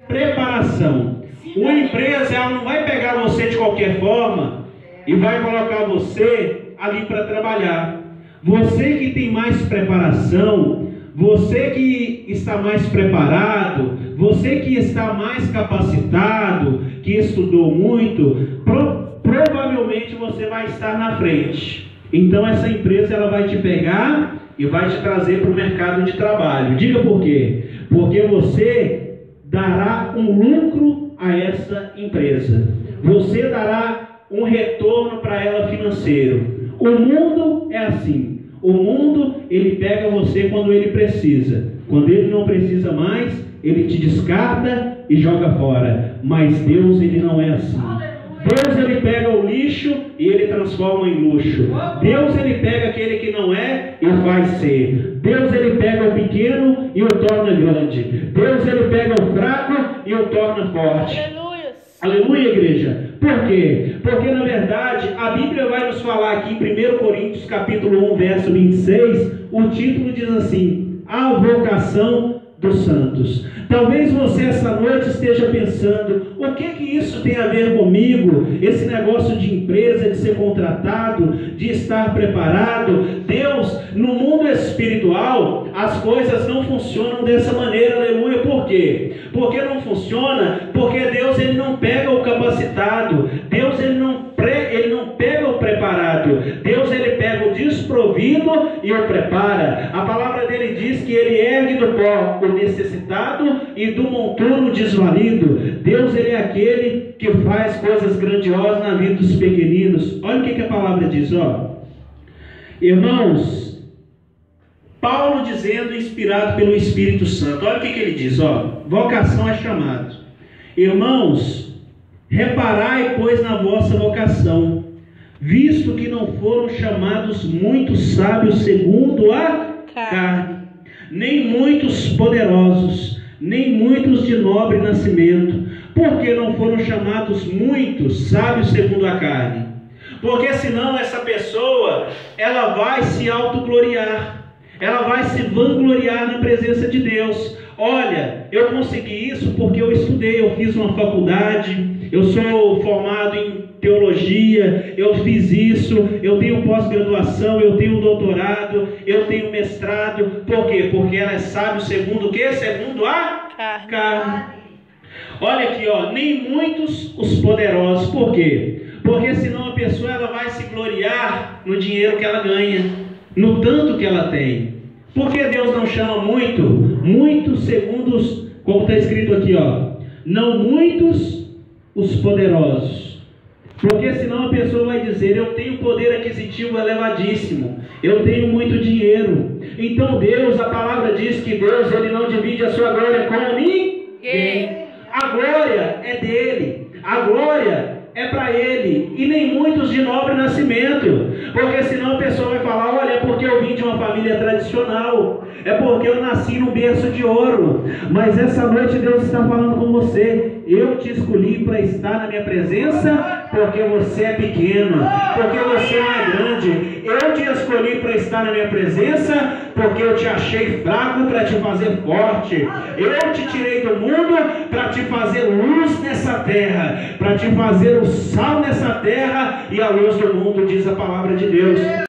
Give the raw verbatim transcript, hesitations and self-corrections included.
preparação. Uma empresa, ela não vai pegar você de qualquer forma e vai colocar você ali para trabalhar. Você que tem mais preparação, você que está mais preparado, você que está mais capacitado, que estudou muito, pro, provavelmente você vai estar na frente. Então essa empresa, ela vai te pegar e vai te trazer para o mercado de trabalho. Diga por quê? Porque você dará um lucro a essa empresa. Você dará um retorno para ela financeiro. O mundo é assim. O mundo, ele pega você quando ele precisa. Quando ele não precisa mais, ele te descarta e joga fora. Mas Deus, ele não é assim. Deus, ele pega o lixo e ele transforma em luxo. Deus, ele pega aquele que não é e faz ser. Deus, ele pega o pequeno e o torna grande. Deus, ele pega o fraco e o torna forte. Aleluia. Aleluia, igreja. Por quê? Porque na verdade a Bíblia vai nos falar aqui em primeiro Coríntios capítulo um, verso vinte e seis, o título diz assim: a vocação dos santos. Talvez você essa noite esteja pensando: o que que isso tem a ver comigo? Esse negócio de empresa, de ser contratado, de estar preparado. Deus, no mundo espiritual, as coisas não funcionam dessa maneira, aleluia. Por quê? Porque não funciona, porque Deus, ele não pega o capacitado, Deus, ele não, pre, ele não pega o preparado, Deus, ele pega o desprovido e o prepara. A palavra dele diz que ele ergue do pó o necessitado e do monturo o desvalido. Deus, ele é aquele que faz coisas grandiosas na vida dos pequeninos. Olha o que, que a palavra diz, ó. Irmãos, Paulo dizendo, inspirado pelo Espírito Santo, olha o que, que ele diz, ó. Vocação é chamado. Irmãos, reparai, pois, na vossa vocação, visto que não foram chamados muitos sábios segundo a carne, nem muitos poderosos, nem muitos de nobre nascimento. Por que não foram chamados muitos sábios segundo a carne? Porque senão essa pessoa, ela vai se autogloriar, ela vai se vangloriar na presença de Deus. Olha, eu consegui isso porque eu estudei, eu fiz uma faculdade, eu sou formado em teologia, eu fiz isso, eu tenho pós-graduação, eu tenho doutorado, eu tenho mestrado. Por quê? Porque ela é sábio segundo o quê? Segundo a carne. carne. Olha aqui, ó, nem muitos os poderosos. Por quê? Porque senão a pessoa, ela vai se gloriar no dinheiro que ela ganha, no tanto que ela tem. Por que Deus não chama muito? Muitos segundo os, como está escrito aqui, ó, não muitos os poderosos. Porque senão a pessoa vai dizer: eu tenho poder aquisitivo elevadíssimo, eu tenho muito dinheiro. Então Deus, a palavra diz que Deus, ele não divide a sua glória com ninguém. A glória é dele, a glória é para ele, e nem muitos de nobre nascimento. Porque senão a pessoa vai falar: olha, é porque eu vim de uma família tradicional, é porque eu nasci num berço de ouro. Mas essa noite Deus está falando com você: eu te escolhi para estar na minha presença, porque você é pequeno, porque você não é grande. Eu te escolhi para estar na minha presença, porque eu te achei fraco para te fazer forte. Eu te tirei do mundo para te fazer luz nessa terra, para te fazer o sal nessa terra e a luz do mundo, diz a palavra de Deus.